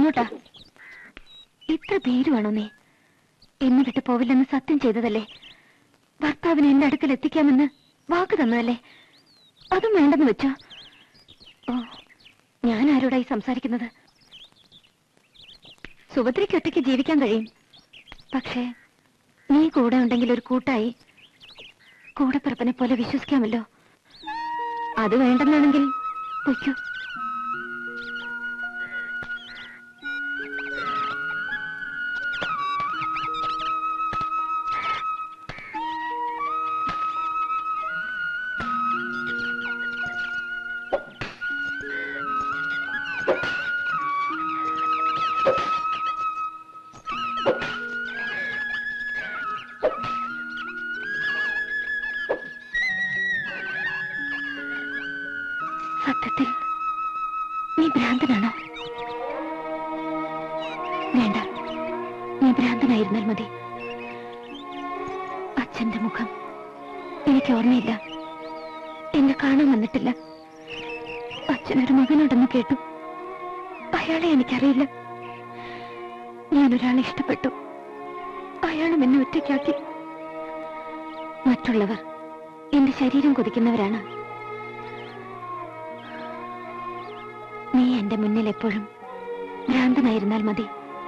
എങ്ങോട്ടാ? ഇത്ര ഭീരുവാണോ നീ? എന്നെ വിട്ടു പോവില്ലെന്ന് സത്യം ചെയ്തതല്ലേ? ഭർത്താവിനെ എന്റെ അടുക്കൽ എത്തിക്കാമെന്ന് വാക്ക് തന്നതല്ലേ? അതും വേണ്ടെന്ന് വെച്ചോ? ഓ, ഞാൻ ആരോടായി സംസാരിക്കുന്നത്? സുഭദ്രയ്ക്ക് ഒറ്റയ്ക്ക് ജീവിക്കാൻ കഴിയും. പക്ഷേ നീ കൂടെ ഉണ്ടെങ്കിൽ ഒരു കൂട്ടായി, കൂടെപ്പിറപ്പിനെ പോലെ വിശ്വസിക്കാമല്ലോ. അത് വേണ്ടെന്നാണെങ്കിൽ പൊയ്ക്കോ. സത്യത്തിൽ നീ ഭ്രാന്തനാണോ? വേണ്ട, നീ ഭ്രാന്തനായിരുന്നാൽ മതി. അച്ഛന്റെ മുഖം എനിക്ക് ഓർമ്മയില്ല, എന്നെ കാണാൻ വന്നിട്ടില്ല. അച്ഛനൊരു മകനുണ്ടെന്ന് കേട്ടു. അയാളെ എനിക്കറിയില്ല. ഞാനൊരാളെ ഇഷ്ടപ്പെട്ടു, അയാളും എന്നെ ഒറ്റയ്ക്കാക്കി. മറ്റുള്ളവർ എന്റെ ശരീരം കൊതിക്കുന്നവരാണ്. നീ എന്റെ മുന്നിൽ എപ്പോഴും ഭ്രാന്തനായിരുന്നാൽ മതി.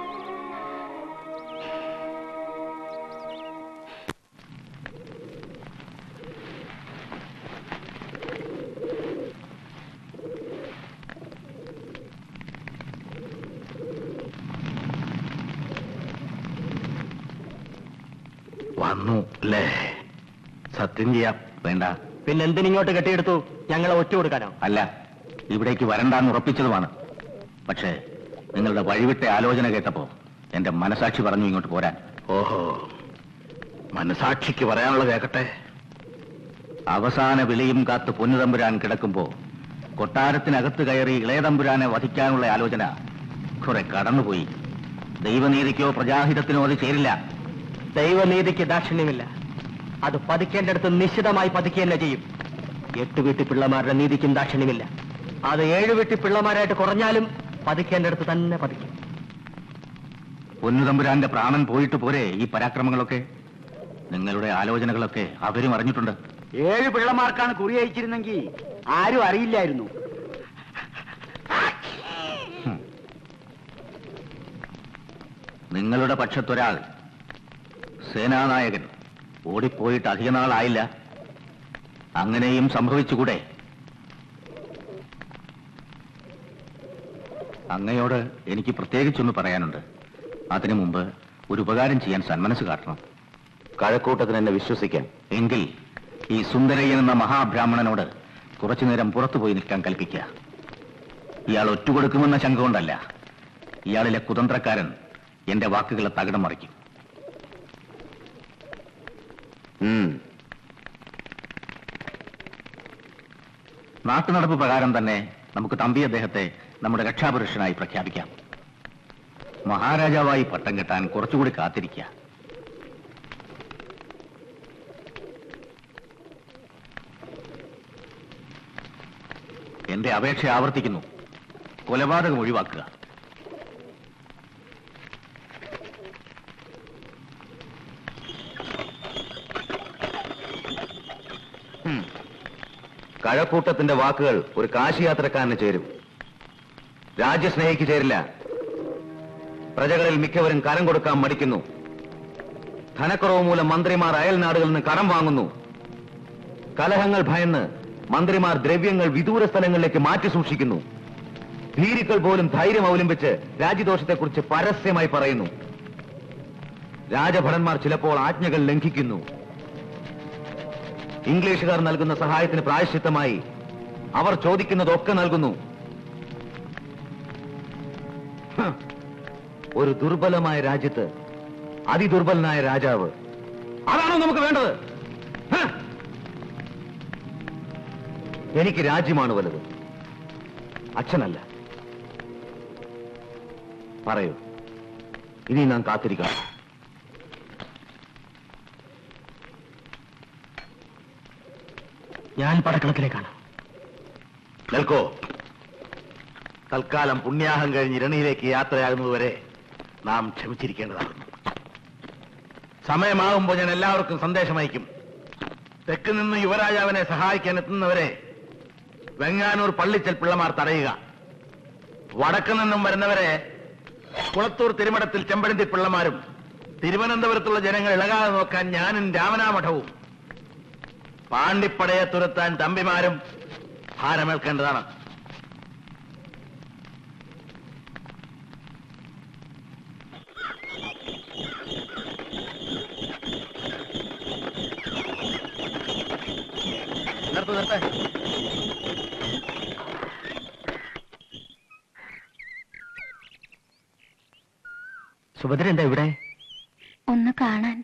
വന്നു അല്ലേ? സത്യം ചെയ്യാം. വേണ്ട. പിന്നെ എന്തിനിങ്ങോട്ട് കെട്ടിയെടുത്തു? ഞങ്ങളെ ഒറ്റ കൊടുക്കാനോ? അല്ല, ഇവിടേക്ക് വരണ്ടാന്ന് ഉറപ്പിച്ചതുമാണ്. പക്ഷേ നിങ്ങളുടെ വഴിവിട്ട ആലോചന കേട്ടപ്പോ എന്റെ മനസാക്ഷി പറഞ്ഞു ഇങ്ങോട്ട് പോരാൻ. ഓഹോ, മനസാക്ഷിക്ക് പറയാനുള്ള കേൾക്കട്ടെ. അവസാന വിളിയും കാത്ത് പൊന്നുതമ്പുരാൻ കിടക്കുമ്പോ കൊട്ടാരത്തിനകത്ത് കയറി ഇളയതമ്പുരാനെ വധിക്കാനുള്ള ആലോചന കുറെ കടന്നുപോയി. ദൈവനീതിക്കോ പ്രജാഹിതത്തിനോ അത് ചേരില്ല. ദൈവനീതിക്ക് ദാക്ഷിണ്യമില്ല. അത് പതിക്കേണ്ടടുത്ത് നിശ്ചിതമായി പതിക്കുക തന്നെ ചെയ്യും. 8 വീട്ടി പിള്ളമാരുടെ നീതിക്കും ദാക്ഷിണ്യമില്ല. അത് 7 വീട്ടി പിള്ളമാരായിട്ട് കുറഞ്ഞാലും പതിക്കേണ്ടടുത്ത് തന്നെ പതിക്കും. പൊന്നുതമ്പുരാന്റെ പ്രാണൻ പോയിട്ട് പോരെ ഈ പരാക്രമങ്ങളൊക്കെ? നിങ്ങളുടെ ആലോചനകളൊക്കെ അവരും അറിഞ്ഞിട്ടുണ്ട്. 7 പിള്ളമാർക്കാണ് കുറി അയച്ചിരുന്നെങ്കിൽ ആരും അറിയില്ലായിരുന്നു. നിങ്ങളുടെ പക്ഷത്തൊരാൾ, സേനാനായകൻ, ഓടിപ്പോയിട്ട് അധികനാളായില്ല. അങ്ങനെയും സംഭവിച്ചുകൂടെ? അങ്ങയോട് എനിക്ക് പ്രത്യേകിച്ചൊന്ന് പറയാനുണ്ട്. അതിനു മുമ്പ് ഒരു ഉപകാരം ചെയ്യാൻ സന്മനസ് കാട്ടണം. കഴക്കൂട്ടത്തിന് എന്നെ വിശ്വസിക്കാൻ. എങ്കിൽ ഈ സുന്ദരയ്യൻ എന്ന മഹാബ്രാഹ്മണനോട് കുറച്ചുനേരം പുറത്തുപോയി നിൽക്കാൻ കൽപ്പിക്കുക. ഇയാൾ ഒറ്റുകൊടുക്കുമെന്ന ശങ്ക കൊണ്ടല്ല. ഇയാളിലെ കുതന്ത്രക്കാരൻ എന്റെ വാക്കുകളെ തകിടം മറിക്കും. നാട്ടുനടപ്പ് പ്രകാരം തന്നെ നമുക്ക് തമ്പി അദ്ദേഹത്തെ നമ്മുടെ രക്ഷാപുരുഷനായി പ്രഖ്യാപിക്കാം. മഹാരാജാവായി പട്ടം കെട്ടാൻ കുറച്ചുകൂടി കാത്തിരിക്കുക. എന്റെ അപേക്ഷ ആവർത്തിക്കുന്നു. കൊലപാതകം ഒഴിവാക്കുക. കഴക്കൂട്ടത്തിന്റെ വാക്കുകൾ ഒരു കാശിയാത്രക്കാരന് ചേരും. രാജ്യസ്നേഹിക്ക് ചേരില്ല. പ്രജകളിൽ മിക്കവരും കരം കൊടുക്കാൻ മടിക്കുന്നു. ധനക്കുറവ് മൂലം മന്ത്രിമാർ അയൽ നാടുകളിൽ നിന്ന് കടം വാങ്ങുന്നു. കലഹങ്ങൾ ഭയന്ന് മന്ത്രിമാർ ദ്രവ്യങ്ങൾ വിദൂര സ്ഥലങ്ങളിലേക്ക് മാറ്റി സൂക്ഷിക്കുന്നു. ഭീരുക്കൾ പോലും ധൈര്യം അവലംബിച്ച് രാജ്യദോഷത്തെക്കുറിച്ച് പരസ്യമായി പറയുന്നു. രാജഭടന്മാർ ചിലപ്പോൾ ആജ്ഞകൾ ലംഘിക്കുന്നു. ഇംഗ്ലീഷുകാർ നൽകുന്ന സഹായത്തിന് പ്രായശ്ചിത്തമായി അവർ ചോദിക്കുന്നതൊക്കെ നൽകുന്നു. ഒരു ദുർബലമായ രാജ്യത്ത് അതിദുർബലനായ രാജാവ്, അതാണോ നമുക്ക് വേണ്ടത്? എനിക്ക് രാജ്യമാണ് വലുത്, അച്ഛനല്ല. പറയൂ, ഇനി നാം കാത്തിരിക്കാം. ഞാൻ പടക്കളത്തിലേക്കാണ്. നിൽക്കോ. തൽക്കാലം പുണ്യാഹം കഴിഞ്ഞ് ഇരണിയിലേക്ക് യാത്രയാകുന്നതുവരെ നാം ക്ഷമിച്ചിരിക്കേണ്ടതാകുന്നു. സമയമാകുമ്പോൾ ഞാൻ എല്ലാവർക്കും സന്ദേശം അയക്കും. തെക്ക് നിന്ന് യുവരാജാവിനെ സഹായിക്കാൻ എത്തുന്നവരെ വെങ്ങാനൂർ പള്ളിച്ചൽ പിള്ളമാർ തടയുക. വടക്ക് നിന്നും വരുന്നവരെ കുളത്തൂർ തിരുമടത്തിൽ ചെമ്പഴന്തി പിള്ളമാരും, തിരുവനന്തപുരത്തുള്ള ജനങ്ങൾ ഇളകാതെ നോക്കാൻ ഞാനും രാമനാമഠവും, പാണ്ടിപ്പടയെ തുരത്താൻ തമ്പിമാരും ഭാരമേൽക്കേണ്ടതാണ്. നിർത്ത്. സുഭദ്ര എന്താ ഇവിടെ? ഒന്ന് കാണാൻ.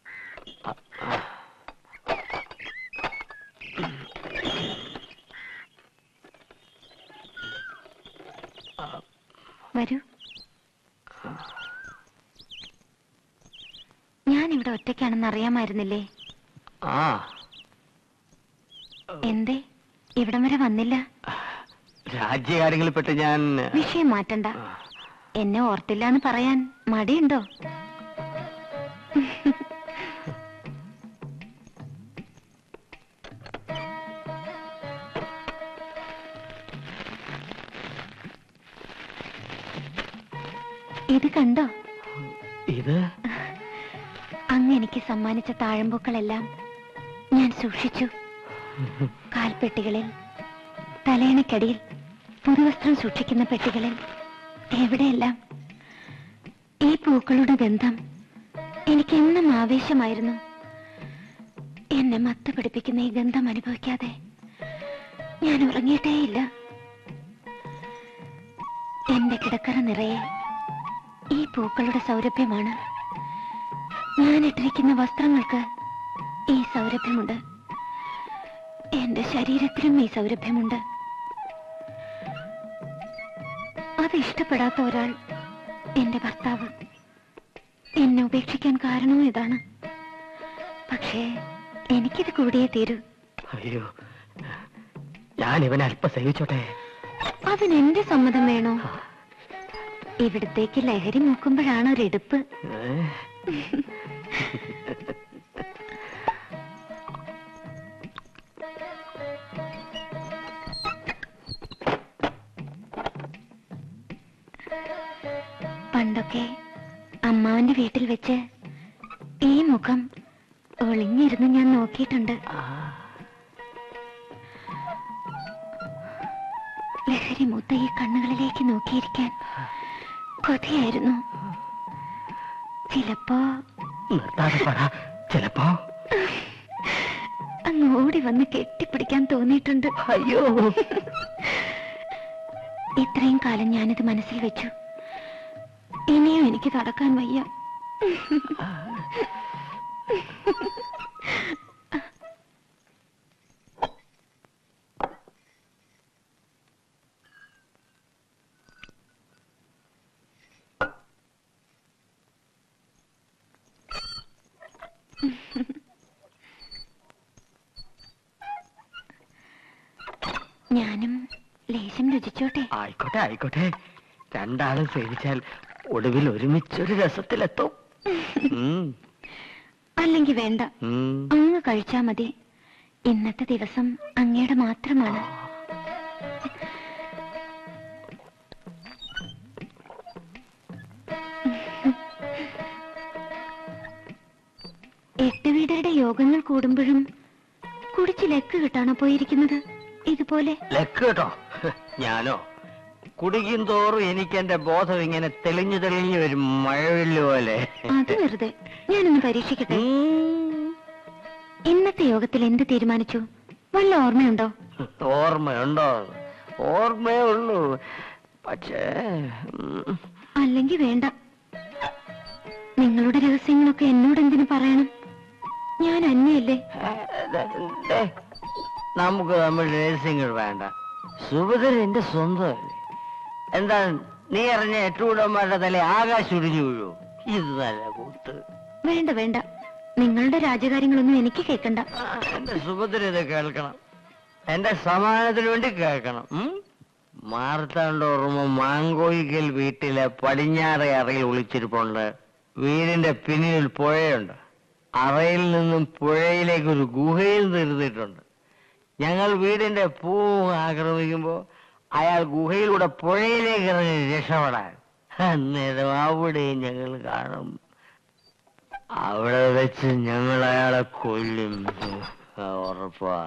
വരൂ. ഞാനിവിടെ ഒറ്റയ്ക്കാണെന്ന് അറിയാമായിരുന്നില്ലേ? ആ, എന്തേ ഇവിടം വരെ വന്നില്ല? രാജ്യകാര്യങ്ങളിൽപ്പെട്ട് ഞാൻ... വിഷയം മാറ്റണ്ട. എന്നെ ഓർത്തില്ല എന്ന് പറയാൻ മടിയുണ്ടോ? ഇത് കണ്ടോ? ഇത് അങ്ങ് എനിക്ക് സമ്മാനിച്ച താഴമ്പൂക്കളെല്ലാം ഞാൻ സൂക്ഷിച്ചു. കാൽപ്പെട്ടികളിൽ, തലയണക്കടിയിൽ, പുതുവസ്ത്രം സൂക്ഷിക്കുന്ന പെട്ടികളിൽ, എവിടെയെല്ലാം ഈ പൂക്കളുടെ ഗന്ധം എനിക്കെന്നും ആവേശമായിരുന്നു. എന്നെ മത്ത് പിടിപ്പിക്കുന്ന ഈ ഗന്ധം അനുഭവിക്കാതെ ഞാൻ ഉറങ്ങിയിട്ടേയില്ല. എന്റെ കിടക്കറ നിറയെ ഈ പൂക്കളുടെ സൗരഭ്യമാണ്. ഞാൻ ഇട്ടിരിക്കുന്ന വസ്ത്രങ്ങൾക്ക് ഈ സൗരഭ്യമുണ്ട്. എന്റെ ശരീരത്തിലും ഈ സൗരഭ്യമുണ്ട്. അത് ഇഷ്ടപ്പെടാത്ത ഒരാൾ, എന്റെ ഭർത്താവ്, എന്നെ ഉപേക്ഷിക്കാൻ കാരണവും ഇതാണ്. പക്ഷേ എനിക്കിത് കൂടിയേ തീരൂ. അയ്യോ, ഞാൻ ഇവനെ അല്പം സഹിച്ചോട്ടെ. അതിനെന്റെ സമ്മതം വേണോ? ഇവിടത്തേക്ക് ലഹരി നോക്കുമ്പോഴാണ് ഒരെടുപ്പ്. പണ്ടൊക്കെ അമ്മാവന്റെ വീട്ടിൽ വെച്ച് ഈ മുഖം ഒളിഞ്ഞിരുന്ന് ഞാൻ നോക്കിയിട്ടുണ്ട്. ലഹരി മൂത്ത ഈ കണ്ണുകളിലേക്ക് നോക്കിയിരിക്കാൻ കൊതിയായിരുന്നു. ചിലപ്പോ അങ്ങ് ഓടി വന്ന് കെട്ടിപ്പിടിക്കാൻ തോന്നിയിട്ടുണ്ട്. അയ്യോ, ഇത്രയും കാലം ഞാനിത് മനസ്സിൽ വെച്ചു. ഇനിയും എനിക്ക് തടക്കാൻ വയ്യ. ഞാനും ലേശം രുചിച്ചോട്ടെ? ആയിക്കോട്ടെ ആയിക്കോട്ടെ. രണ്ടാളും സേവിച്ചാൽ ഒടുവിൽ ഒരുമിച്ചൊരു രസത്തിലെത്തും. അല്ലെങ്കിൽ വേണ്ട, അങ്ങ് കഴിച്ചാ മതി. ഇന്നത്തെ ദിവസം അങ്ങയുടെ മാത്രമാണ്. എട്ട് വീടരുടെ യോഗങ്ങൾ കൂടുമ്പോഴും കുടിച്ച് ലക്ക് കിട്ടാണോ പോയിരിക്കുന്നത്? ഇതുപോലെ ലക്ക് കേട്ടോ. ഞാനോ കുടിക്കും തോറും എനിക്ക് എന്റെ ബോധം ഇങ്ങനെ തെളിഞ്ഞു തെളിഞ്ഞു വരും, മഴവില്ല് പോലെ. അത് വെറുതെ. ഞാനൊന്ന് പരീക്ഷിക്കട്ടെ. ഇന്നത്തെ യോഗത്തിൽ എന്ത് തീരുമാനിച്ചു? വല്ല ഓർമ്മയുണ്ടോ? ഓർമ്മയുണ്ടോ? ഓർമ്മയേ ഉള്ളൂ. പക്ഷേ അല്ലെങ്കിൽ വേണ്ട. നിങ്ങളുടെ രഹസ്യങ്ങളൊക്കെ എന്നോട് എന്തിനു പറയണം? ഞാൻ അന്യല്ലേ. നമുക്ക് നമ്മൾ രഹസ്യങ്ങൾ വേണ്ട. സുഭദ്ര എന്റെ സ്വന്തമല്ലേ. എന്താ നീ അറിഞ്ഞ എട്ടുകൂടന്മാരുടെ തല ആകാശം ഒടിഞ്ഞു വീഴൂ? ഇത് നല്ല കൂത്ത്. വേണ്ട വേണ്ട, നിങ്ങളുടെ രാജകാര്യങ്ങളൊന്നും എനിക്ക് കേൾക്കണ്ട. എന്റെ സുഭദ്ര ഇത് കേൾക്കണം. എന്റെ സമാധാനത്തിന് വേണ്ടി കേൾക്കണം. മാർത്താണ്ട ഓർമ്മ മാങ്കോയിക്കൽ വീട്ടിലെ പടിഞ്ഞാറെ അറയിൽ ഒളിച്ചിരിപ്പുണ്ട്. വീടിന്റെ പിന്നിൽ പുഴയുണ്ട്. അറയിൽ നിന്നും പുഴയിലേക്ക് ഒരു ഗുഹയിൽ തീർന്നിട്ടുണ്ട്. ഞങ്ങൾ വീടിന്റെ പൂ ആക്രമിക്കുമ്പോ അയാൾ ഗുഹയിലൂടെ പുഴയിലേക്ക് ഇറങ്ങി രക്ഷപ്പെടാൻ. അന്നേരം അവിടെയും ഞങ്ങൾ കാണും. അവിടെ വെച്ച് ഞങ്ങൾ അയാളെ കൊല്ലും. ഉറപ്പാ.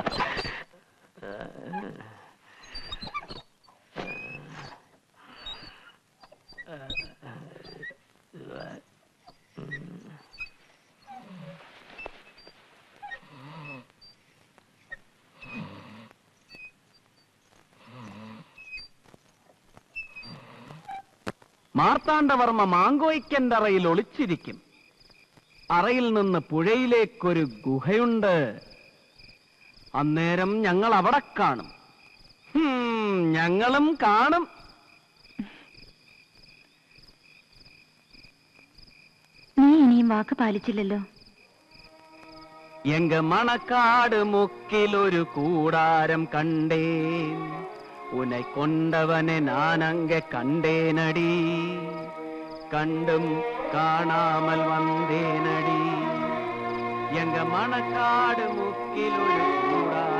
മാർത്താണ്ഡവർമ്മ മാങ്കോയ്ക്കന്റെ അറയിൽ ഒളിച്ചിരിക്കും. അറയിൽ നിന്ന് പുഴയിലേക്കൊരു ഗുഹയുണ്ട്. അന്നേരം ഞങ്ങൾ അവിടെ കാണും. ഞങ്ങളും കാണും. നീ ഇനിയും വാക്ക് പാലിച്ചില്ലല്ലോ. എങ്ക മണക്കാട് മുക്കിലൊരു കൂടാരം കണ്ടേ, ഉനെ കൊണ്ടവനെ നാനങ്ക കണ്ടേനടി, കണ്ടും കാണാമൽ വந்தேனடி. എങ്ക മണക്കാട് മുക്കിലൊരു കൂടാരം